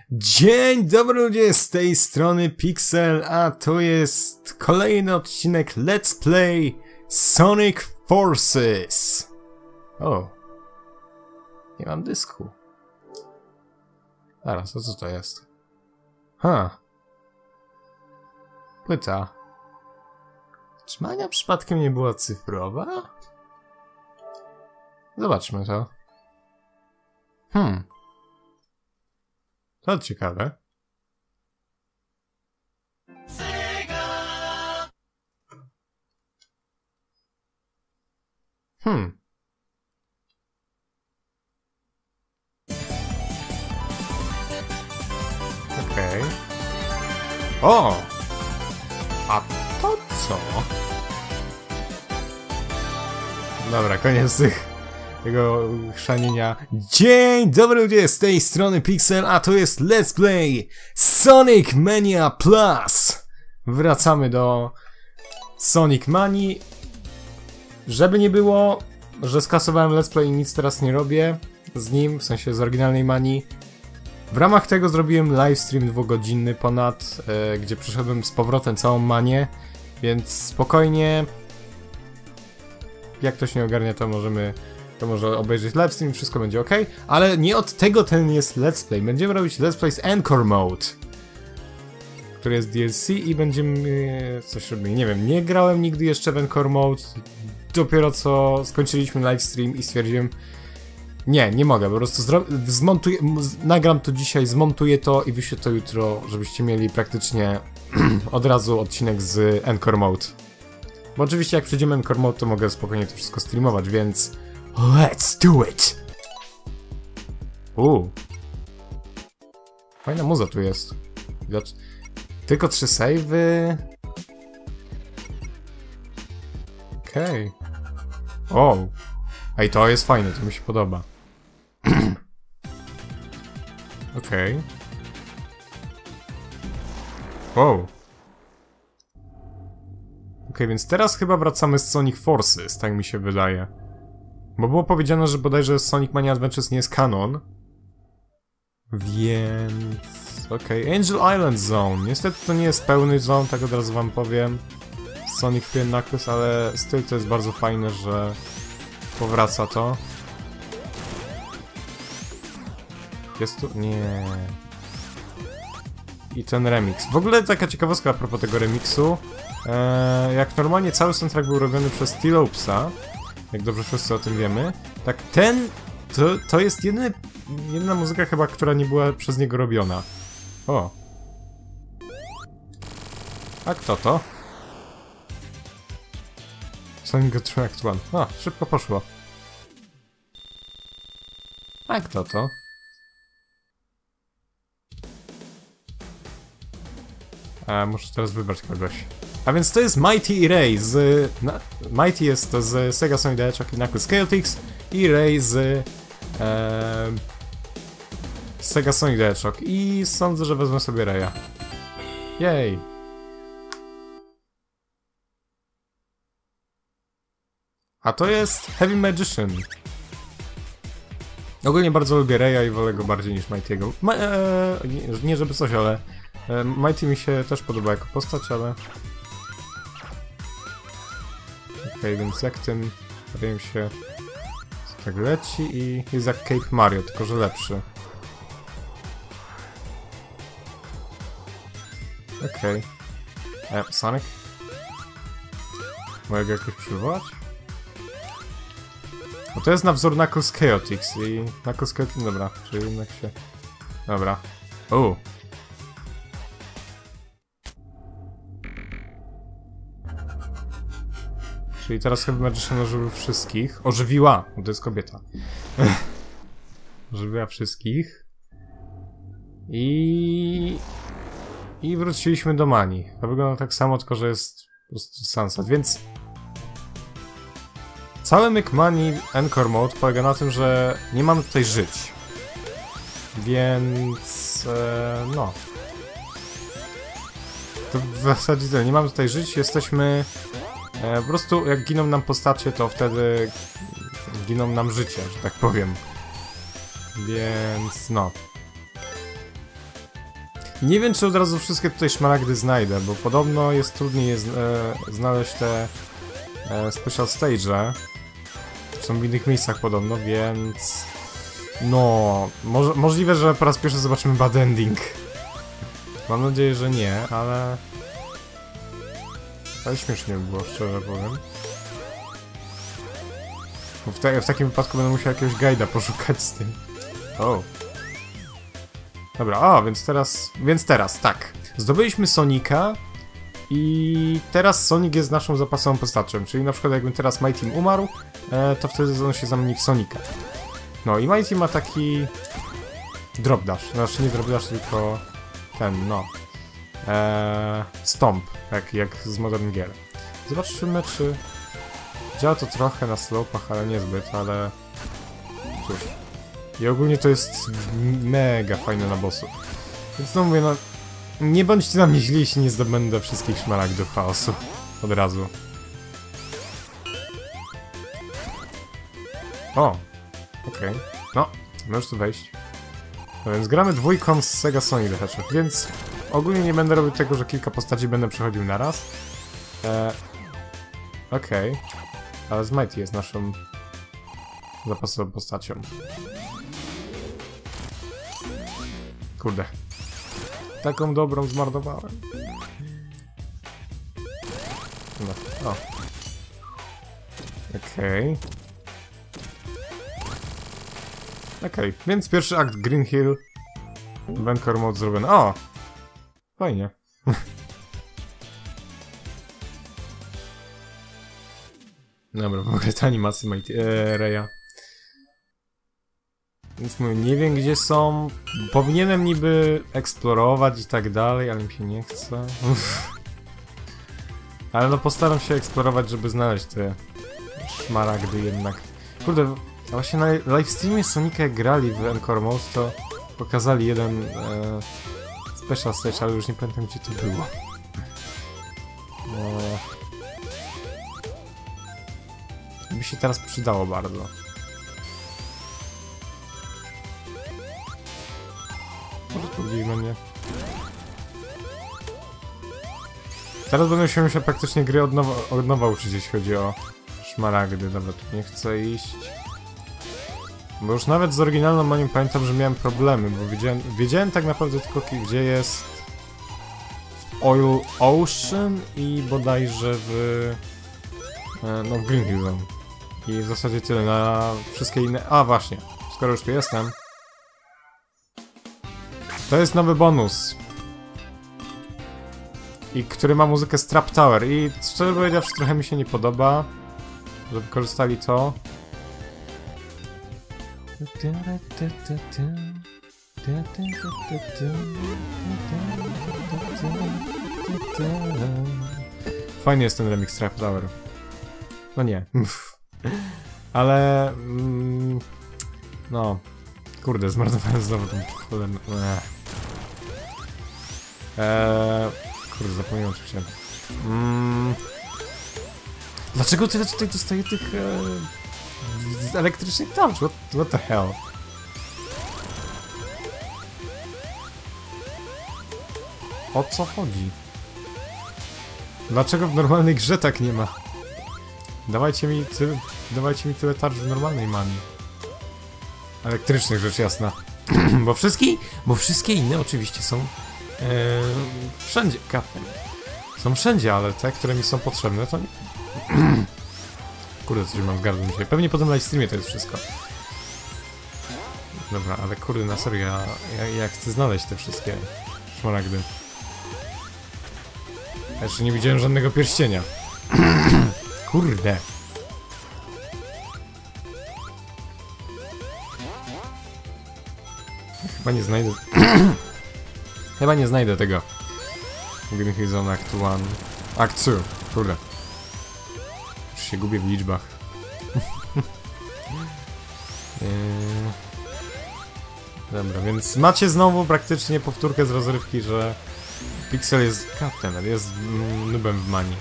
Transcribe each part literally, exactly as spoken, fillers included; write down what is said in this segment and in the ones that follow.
Dzień dobry ludzie, z tej strony Pixel, a to jest kolejny odcinek Let's Play Sonic Forces. O, nie mam dysku. Zaraz, a co to jest? Ha. Płyta. Czy Mania przypadkiem nie była cyfrowa? Zobaczmy to. Hmm. To ciekawe. Hmm. Okej. Okay. O! A to co? Dobra, koniec tych tego chrzanienia. Dzień dobry ludzie, z tej strony Pixel, a to jest Let's Play Sonic Mania Plus. Wracamy do Sonic Manii. Żeby nie było, że skasowałem Let's Play i nic teraz nie robię z nim, w sensie z oryginalnej Manii. W ramach tego zrobiłem livestream dwugodzinny ponad, yy, gdzie przeszedłem z powrotem całą Manię, więc spokojnie, jak ktoś nie ogarnia, to możemy to może obejrzeć livestream, wszystko będzie ok, ale nie od tego ten jest Let's Play. Będziemy robić Let's Play z Encore Mode, który jest D L C i będziemy coś robili. Nie wiem, nie grałem nigdy jeszcze w Encore Mode, dopiero co skończyliśmy livestream i stwierdziłem, nie, nie mogę, po prostu zmontuję, nagram to dzisiaj, zmontuję to i wyślę to jutro, żebyście mieli praktycznie od razu odcinek z Encore Mode. Bo oczywiście jak przejdziemy Encore Mode, to mogę spokojnie to wszystko streamować, więc let's do it! Uuu. Fajna muza tu jest. Widać. Tylko trzy save'y. Okej. Okay. O. Ej, to jest fajne, to mi się podoba. Okej. Okay. Wow. Okej, okay, więc teraz chyba wracamy z Sonic Forces, tak mi się wydaje. Bo było powiedziane, że bodajże Sonic Mania Adventures nie jest kanon. Więc... okej, okay. Angel Island Zone. Niestety to nie jest pełny zone, tak od razu wam powiem. Sonic Free Knuckles, ale styl to jest bardzo fajne, że powraca to. Jest tu... nie. I ten remix. W ogóle taka ciekawostka a propos tego remixu. Eee, jak normalnie cały soundtrack był robiony przez T-Lopesa, jak dobrze wszyscy o tym wiemy, tak ten, to, to jest jedyny, jedyna muzyka chyba, która nie była przez niego robiona. O. A kto to? Sonic Attract One. A, szybko poszło. A kto to? A, muszę teraz wybrać kogoś. A więc to jest Mighty i Ray z... Na, Mighty jest to z Sega Sonic the Hedgehog i Knuckles Chaotix i Ray z... E, Sega Sonic the Hedgehog. I sądzę, że wezmę sobie Raya. Jej! A to jest Heavy Magician. Ogólnie bardzo lubię Raya i wolę go bardziej niż Mighty'ego. Ma, e, nie, nie żeby coś, ale... E, Mighty mi się też podoba jako postać, ale... Okej, okay, więc jak tym Rayem się tak leci i jest jak Cape Mario, tylko że lepszy. Okej. Okay. E, Sonic? Mogę go jakoś przywołać? Bo to jest na wzór Knuckles Chaotix i Knuckles Chaotix... dobra, czyli jednak się... dobra. Uuu. Czyli teraz Heavy Magician ożywił wszystkich. Ożywiła, bo to jest kobieta. Ożywiła wszystkich. I... I wróciliśmy do Manii. To wygląda tak samo, tylko że jest po prostu Sunset, więc... Cały myk Manii Encore Mode polega na tym, że nie mamy tutaj żyć. Więc... E, no. To w zasadzie tyle. Nie mamy tutaj żyć, jesteśmy... E, po prostu jak giną nam postacie, to wtedy giną nam życie, że tak powiem. Więc no. Nie wiem, czy od razu wszystkie tutaj szmaragdy znajdę, bo podobno jest trudniej je z, e, znaleźć te e, special stage'e. Są w innych miejscach podobno, więc... No, może, możliwe, że po raz pierwszy zobaczymy bad ending. Mam nadzieję, że nie, ale... Ale śmiesznie by było, szczerze powiem. Bo w, te, w takim wypadku będę musiał jakiegoś guida poszukać z tym. O. Dobra, o, więc teraz... Więc teraz, tak. Zdobyliśmy Sonika i teraz Sonic jest naszą zapasową postacią, czyli na przykład jakbym teraz My Team umarł, e, to wtedy on się zamieni w Sonika. No i My Team ma taki... Drop dash, znaczy nie drop dash, tylko ten, no. Eee, stomp, jak, jak z Modern Gear. Zobaczymy, czy... Działa to trochę na slopach, ale niezbyt, ale... Cóż. I ogólnie to jest mega fajne na bossów. Więc no mówię, no... Nie bądźcie na mnie źli, jeśli nie zdobędę wszystkich szmaragdów chaosu. Od razu. O! Okej. Okay. No, możesz tu wejść. No więc gramy dwójką z Sega Sonic the Hedgehog, więc... Ogólnie nie będę robił tego, że kilka postaci będę przechodził naraz. Eee... Okej. Okay. Ale z Mighty jest naszą... zapasową postacią. Kurde. Taką dobrą zmarnowałem. No, o. Okej. Okay. Okej, okay. Więc pierwszy akt Green Hill. Encore Mode zrobiony. O! Fajnie. Dobra, w ogóle te animacje Mighty, ee, Reya. Więc mówię, nie wiem gdzie są. Powinienem niby eksplorować i tak dalej, ale mi się nie chce. Ale no postaram się eksplorować, żeby znaleźć te szmaragdy jednak. Kurde, właśnie na livestreamie Sonika jak grali w Encore Mode, to pokazali jeden e, special stage, ale już nie pamiętam gdzie to było. No. To by się teraz przydało bardzo. Może tu gdzieś będzie. Teraz będę się musiał praktycznie gry od nowa, od nowa uczyć, jeśli chodzi o szmaragdy. Dobra, tu nie chcę iść. Bo już nawet z oryginalną manią pamiętam, że miałem problemy, bo wiedziałem, wiedziałem tak naprawdę tylko gdzie jest Oil Ocean i bodajże w... no w Green Hill Zone. I w zasadzie tyle, na wszystkie inne... A właśnie, skoro już tu jestem. To jest nowy bonus. I który ma muzykę z Trap Tower i szczerze powiedziawszy trochę mi się nie podoba, że wykorzystali to. Fajny jest ten remix Trap Tower. No nie. Ale... Mm, no... Kurde, zmarnowałem znowu tą cholerną... Eee... Kurde, zapomniałem oczywiście. Mm, dlaczego tyle tutaj dostaję tych... E, elektrycznych tarcz? What, what the hell? O co chodzi? Dlaczego w normalnej grze tak nie ma? Dawajcie mi, ty, dawajcie mi tyle tarcz w normalnej manii. Elektrycznych, rzecz jasna. bo wszystkie, bo wszystkie inne oczywiście są e, wszędzie, kapem. Są wszędzie, ale te, które mi są potrzebne, to nie. Kurde, coś mam w gardle dzisiaj. Pewnie po tym live streamie to jest wszystko. Dobra, ale kurde, na serio, ja, ja, ja chcę znaleźć te wszystkie szmaragdy. Ja jeszcze nie widziałem żadnego pierścienia. Kurde. Chyba nie znajdę... Chyba nie znajdę tego. Green Hill Zone Act jeden. Act dwa. Kurde. Już się gubię w liczbach. eee... Dobra, więc macie znowu praktycznie powtórkę z rozrywki, że Pixel jest katem, jest mm, nubem w manii.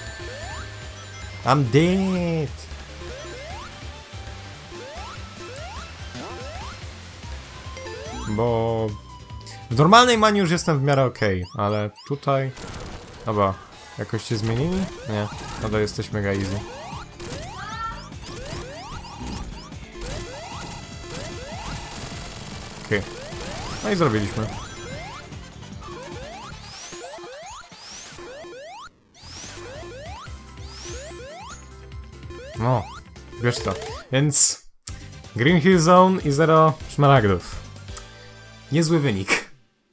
I'm dead! Bo... W normalnej manii już jestem w miarę okej, okay, ale tutaj... Dobra, jakoś się zmienili? Nie, nadal jesteś mega easy. Okej. Okay. No i zrobiliśmy. No, wiesz co. Więc... Green Hill Zone i zero szmaragdów. Niezły wynik.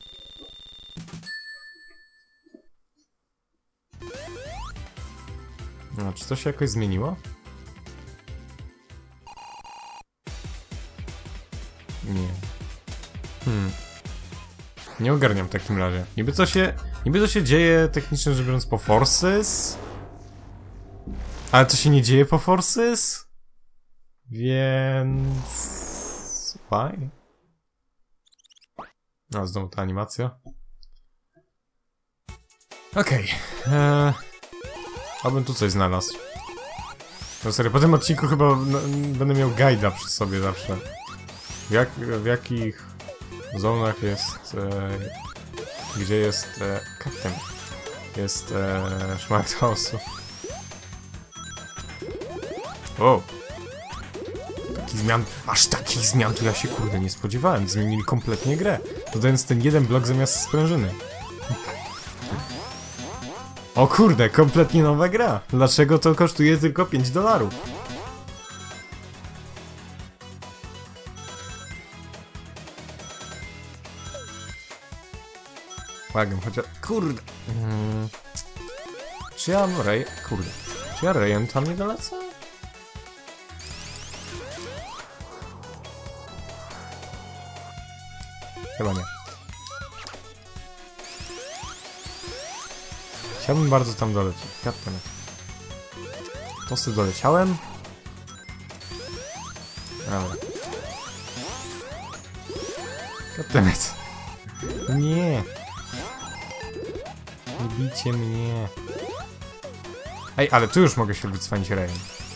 No, czy to się jakoś zmieniło? Nie. Hmm. Nie ogarniam w takim razie. Niby co się... Niby co się dzieje technicznie rzecz biorąc po Forces? Ale co się nie dzieje po Forces? Więc... Why? No, znowu ta animacja. Okej. Okay. Eee... Abym tu coś znalazł. No serio, po tym odcinku chyba no, będę miał guida przy sobie zawsze. W, jak, w jakich zonach jest... E, gdzie jest... E, kapten. Jest e, szmaragd chaosu. O! Takich zmian... Aż takich zmian to ja się kurde nie spodziewałem. Zmienili kompletnie grę. Dodając ten jeden blok zamiast sprężyny. O kurde, kompletnie nowa gra. Dlaczego to kosztuje tylko pięć dolarów? Łagam, chociaż... Kurde. Hmm. Czy ja Ray... Kurde. Czy ja Rayem tam nie dolecę? Chyba nie. Chciałbym bardzo tam dolecieć. Kapten. Tosy doleciałem. Dobra. Kaptenet. Nie. Nie bijcie mnie. Ej, ale tu już mogę się wycwanić Rayem.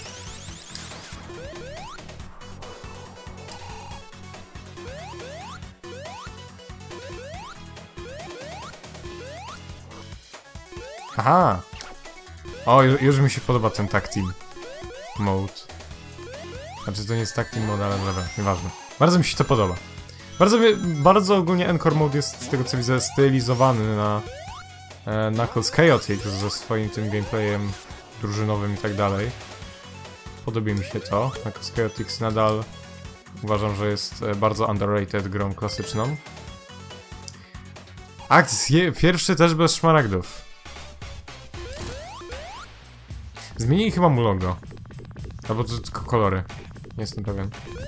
Aha! O, już, już mi się podoba ten tag team mode. Znaczy to nie jest tag team mode, ale dobra, nieważne. Bardzo mi się to podoba. Bardzo, bardzo ogólnie Encore mode jest z tego co widzę stylizowany na e, Knuckles Chaotix ze swoim tym gameplayem drużynowym i tak dalej. Podoba mi się to. Knuckles Chaotix nadal uważam, że jest e, bardzo underrated grą klasyczną. Akt pierwszy też bez szmaragdów. Zmienili chyba mu logo. Albo to tylko kolory. Nie jestem pewien.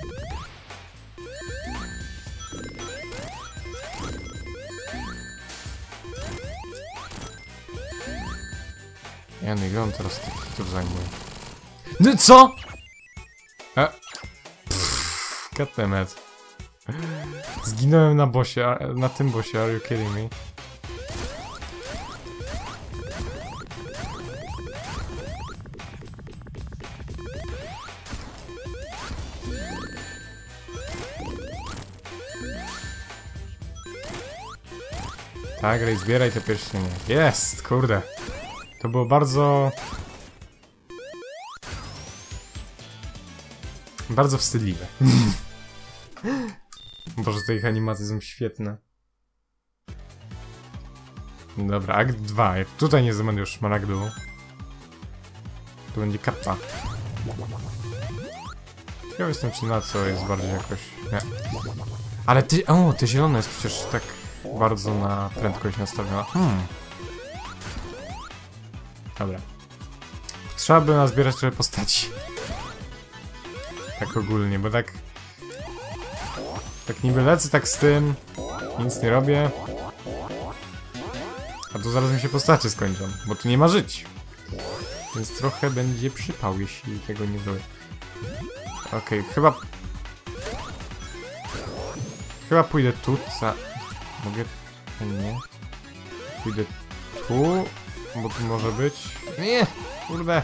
Ja nie wiem, teraz tu zajmuję. No co?! A... Goddammit. Zginąłem na bossie, na tym bossie, are you kidding me? Tak, Ray, zbieraj te pierścienie. Jest, kurde. To było bardzo... Bardzo wstydliwe. Boże, te ich animacje są świetne. Dobra, akt dwa. Tutaj nie zdobędę już szmaragdu. Tu będzie kappa. Ciekaw jestem, czy na co jest bardziej jakoś... Nie. Ale ty... O, te zielone jest przecież tak bardzo na prędkość nastawiona. Hmm. Dobra. Trzeba by nazbierać trochę postaci. Tak ogólnie, bo tak... Tak niby lecę tak z tym, nic nie robię. A tu zaraz mi się postacie skończą, bo tu nie ma żyć. Więc trochę będzie przypał, jeśli tego nie zrobię. Okej, okay, chyba... Chyba pójdę tu, za... Mogę... Nie. Pójdę tu, bo tu może być... Nie! Kurde!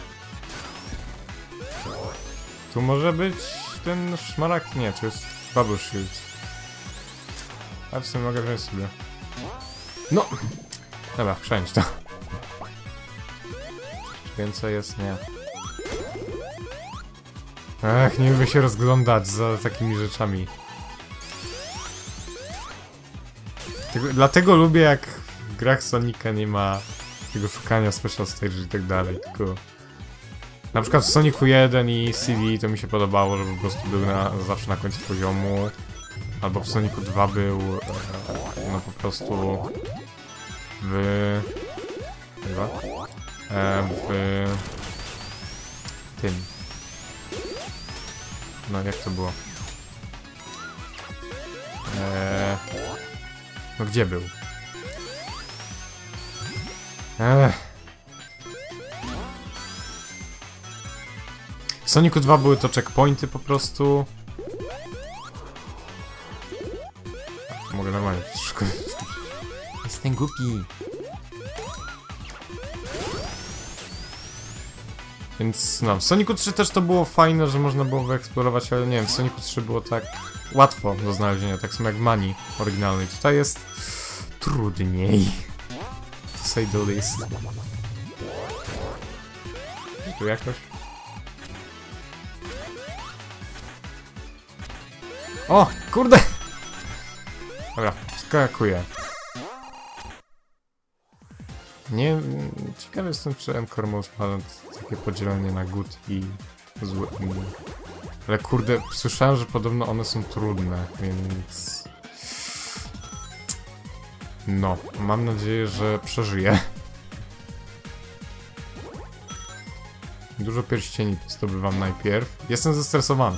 Tu może być ten szmaragd? Nie, to jest Bubble Shield. A w sumie mogę wziąć sobie. No! Dobra, przejdź to. Więcej jest? Nie. Ech, nie lubię się rozglądać za takimi rzeczami. Tego, dlatego lubię, jak w grach Sonika nie ma tego szukania special stage i tak dalej, tylko... Na przykład w Sonicu jeden i C D to mi się podobało, że po prostu był na, zawsze na końcu poziomu. Albo w Sonicu dwa był... E, no po prostu... W... Chyba? E, w... Tym... No jak to było? Eee... No gdzie był? Ech. W Sonicu dwa były to checkpointy po prostu. Mogę normalnie. Jestem głupi. Więc no, w Sonicu trzy też to było fajne, że można było wyeksplorować, ale nie wiem, w Sonicu trzy było tak łatwo do znalezienia, tak samo jak Mani oryginalnej. Tutaj jest trudniej. To say the least. Tu jakoś? O, kurde! Dobra, skakuję. Nie, ciekawy jestem, czy Encore Mode ma takie podzielenie na good i zły ending. Ale kurde, słyszałem, że podobno one są trudne, więc... No, mam nadzieję, że przeżyję. Dużo pierścieni zdobywam najpierw. Jestem zestresowany.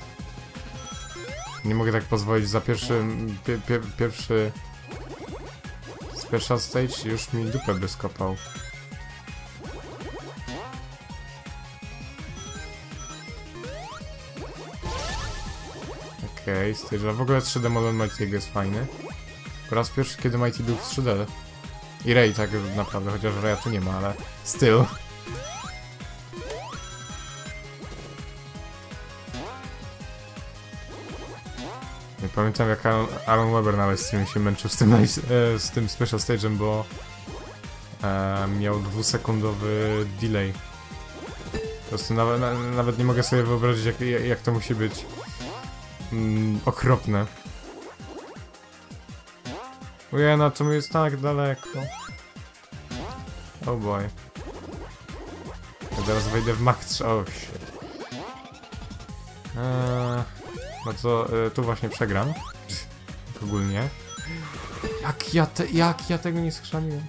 Nie mogę tak pozwolić za pierwszy... Pie, pie, pierwszy... Special stage już mi dupę by skopał. Okej, okay, stage. A w ogóle trzy D model Mighty'ego jest fajny. Po raz pierwszy, kiedy Mighty był w trzy D. I Ray tak naprawdę, chociaż Raya tu nie ma, ale still. Nie pamiętam, jak Aaron Weber na livestreamie się męczył z tym, e, z tym special stage'em, bo e, miał dwusekundowy delay. Po prostu nawet, na, nawet nie mogę sobie wyobrazić, jak, jak to musi być mm, okropne. Ujena, to jest tak daleko. Oh boy. Ja teraz wejdę w max... Oh shit. Eee, no to e, tu właśnie przegram. Ogólnie. Jak ja, te, jak ja tego nie schrzaniłem?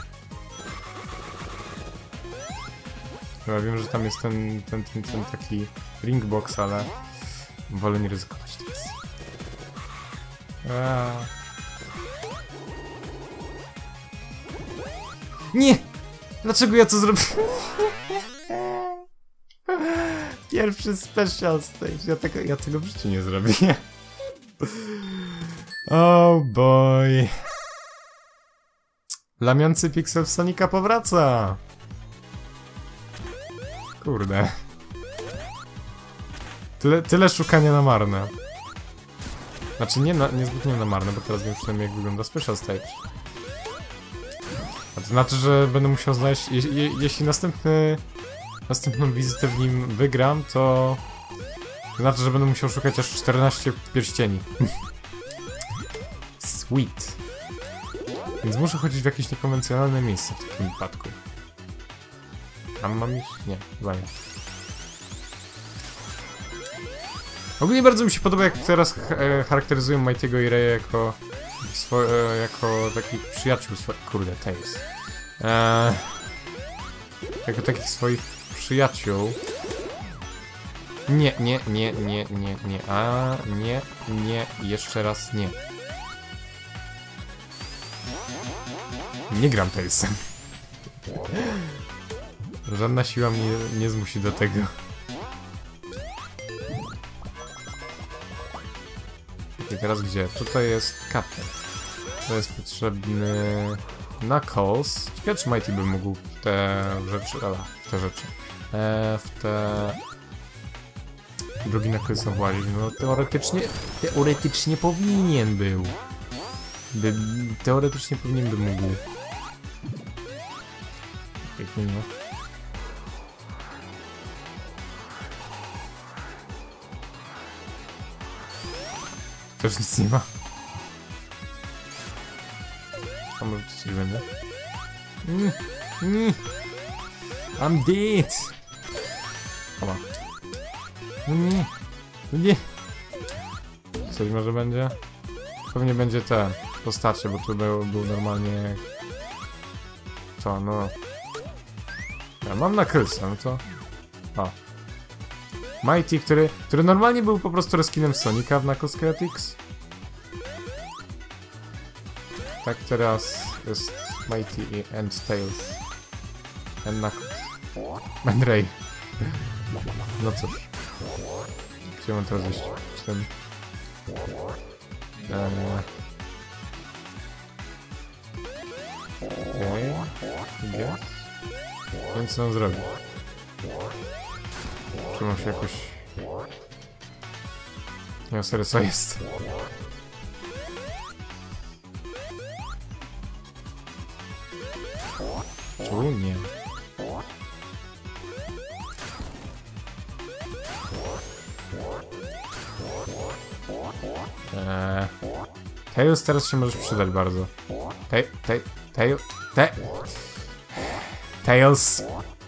Chyba wiem, że tam jest ten, ten, ten, ten taki ringbox, ale wolę nie ryzykować teraz. Eee. Nie! Dlaczego ja to zrobiłem? Pierwszy special stage. Ja tego, ja tego w życiu nie zrobię. Oh boy. Lamiący piksel w Sonika powraca. Kurde. Tyle, tyle szukania na marne. Znaczy nie na, niezbytnio na marne, bo teraz wiem przynajmniej jak wygląda special stage. A to znaczy, że będę musiał znaleźć... Je, je, jeśli następny... Następną wizytę w nim wygram, to... To znaczy, że będę musiał szukać aż czternaście pierścieni. Sweet. Więc muszę chodzić w jakieś niekonwencjonalne miejsce w takim wypadku. Tam mam iść? Nie, chyba nie. Ogólnie bardzo mi się podoba, jak teraz charakteryzują Mighty'ego i Raya jako... Swoje, jako takich przyjaciół swoich... Kurde, Tails. Eee, jako takich swoich przyjaciół. Nie, nie, nie, nie, nie, nie. A nie, nie, jeszcze raz nie. Nie gram Tailsem. Żadna siła mnie nie zmusi do tego. I teraz gdzie? Tutaj jest Captain. To jest potrzebny Knuckles. Ciekawe, czy Mighty by mógł w te rzeczy... Ala, w te rzeczy. E, w te... Drugi Knucklesa włazić. No teoretycznie... Teoretycznie powinien był. By, teoretycznie pewnie by mógł. Pięknie, no. Też nic nie ma. A może to coś będzie? Mm, mm. I'm dead! Oba. No nie. No nie. Coś może będzie? Pewnie będzie te postacie, bo tu był, był normalnie... Co, no... Ja mam na Krylsa, no to... O. Mighty, który, który normalnie był po prostu reskinem Sonika w Knuckles Chaotix. Tak teraz jest Mighty i and Tails. And Knuckles. And Ray. No cóż. Gdzie mam teraz iść? Z tym... Eee... Okej... Gdzie? Więc co mam zrobić? Czy mam się jakoś... Nie, serio, co jest? Tu nie. Eee... Tails teraz się możesz przydać bardzo. Te... te... Tail... te... Tails...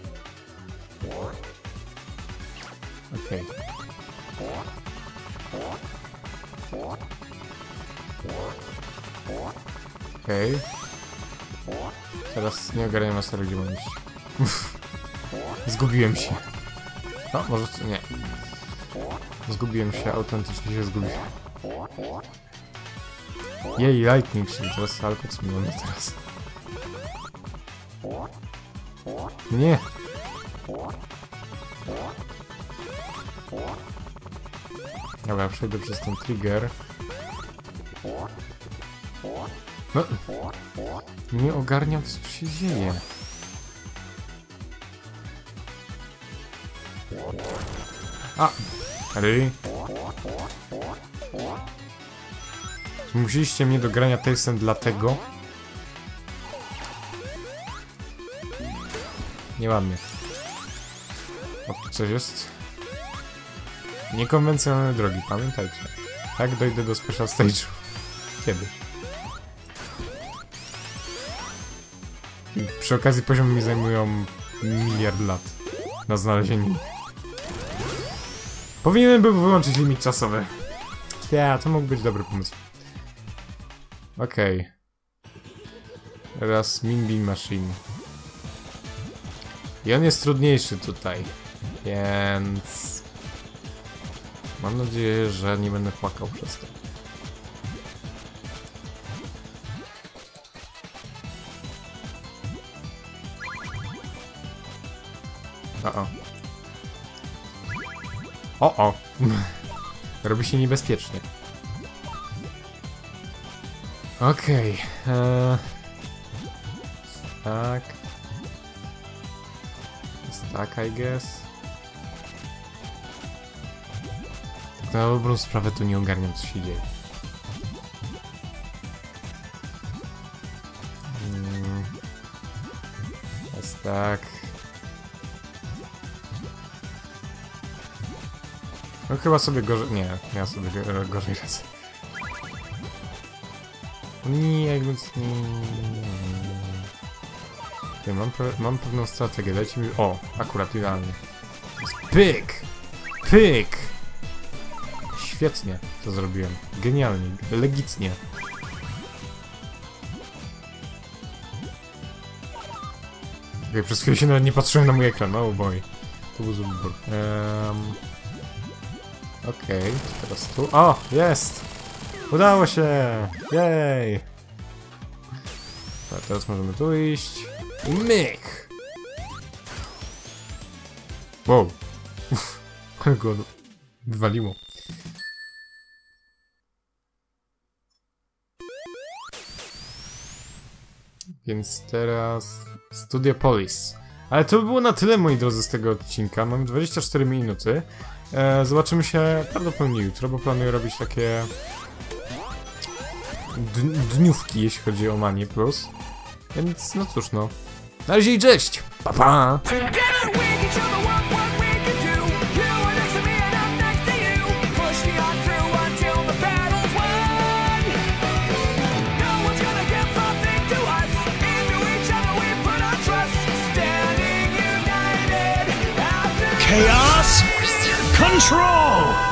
Okej. Okay. Okej. Okay. Teraz nie ogarniam na serio, gdzie mam iść. Zgubiłem się. No, może... nie. Zgubiłem się, autentycznie się zgubiłem. Jej, Lightning się teraz, ale po co mi mamy teraz? Nie! Dobra, przejdę przez ten trigger. No! Nie ogarniam, co tu się dzieje. A! Really? Musieliście mnie do grania Tailsem dlatego? Nieładnie. O, tu coś jest. Niekonwencjonalne drogi, pamiętajcie. Tak dojdę do special stage'u. Kiedyś. I przy okazji poziomy mi zajmują miliard lat na znalezienie. Powinienem był wyłączyć limit czasowy. Ja, to mógł być dobry pomysł. Okej. Okay. Teraz Min Bean Machine. I on jest trudniejszy tutaj. Więc... mam nadzieję, że nie będę płakał przez to. O-o. O-o. Robi się niebezpiecznie. Okej. Okay. Eee... Tak. Jest tak, I guess. Tak na dobrą sprawę tu nie ogarniam, co się dzieje. Hmm. Jest tak. No chyba sobie gorzej... nie, ja sobie gorzej radzę. Nie, jakby... Okay, mam, pe mam pewną strategię, dajcie mi... o, akurat idealnie. Jest pyk! Pyk! Świetnie to zrobiłem. Genialnie, legitnie. Okay, przez chwilę się nawet nie patrzyłem na mój ekran, oh boy. To był zły wybór. Um, Okej, okay, teraz tu... o, jest! Udało się! Jej! Tak, teraz możemy tu iść. I myk! Wow! Ale go wywaliło. Więc teraz... Studiopolis. Ale to by było na tyle, moi drodzy, z tego odcinka. Mamy dwadzieścia cztery minuty. E, zobaczymy się prawdopodobnie jutro, bo planuję robić takie... dniówki, jeśli chodzi o Manie Plus. Więc no cóż no. Na razie i cześć! Pa pa! Chaos Control!